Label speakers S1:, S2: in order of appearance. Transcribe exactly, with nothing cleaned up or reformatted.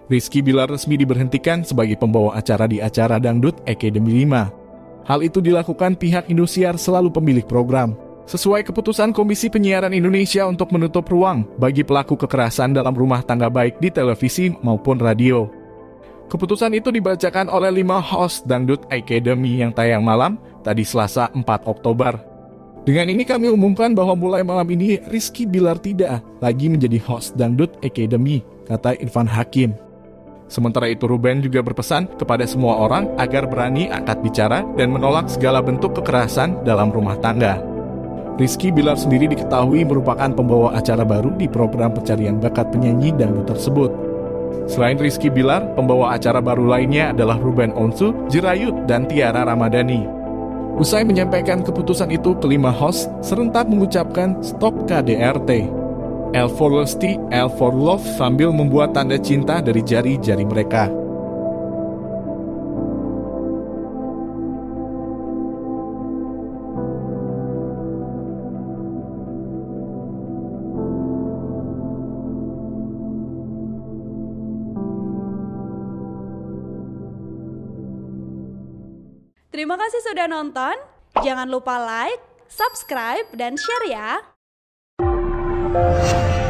S1: Rizky Bilar resmi diberhentikan sebagai pembawa acara di acara Dangdut Academy lima. Hal itu dilakukan pihak Indosiar selalu pemilik program, sesuai keputusan Komisi Penyiaran Indonesia untuk menutup ruang bagi pelaku kekerasan dalam rumah tangga baik di televisi maupun radio. Keputusan itu dibacakan oleh lima host Dangdut Academy yang tayang malam tadi Selasa empat Oktober. Dengan ini kami umumkan bahwa mulai malam ini Rizky Bilar tidak lagi menjadi host Dangdut Academy, kata Irfan Hakim. Sementara itu Ruben juga berpesan kepada semua orang agar berani angkat bicara dan menolak segala bentuk kekerasan dalam rumah tangga. Rizky Bilar sendiri diketahui merupakan pembawa acara baru di program pencarian bakat penyanyi dangdut tersebut. Selain Rizky Bilar, pembawa acara baru lainnya adalah Ruben Onsu, Jirayut, dan Tiara Ramadhani. Usai menyampaikan keputusan itu, kelima host serentak mengucapkan stop K D R T. L for Lusty, L for Love sambil membuat tanda cinta dari jari-jari mereka.
S2: Terima kasih sudah nonton. Jangan lupa like, subscribe, dan share ya.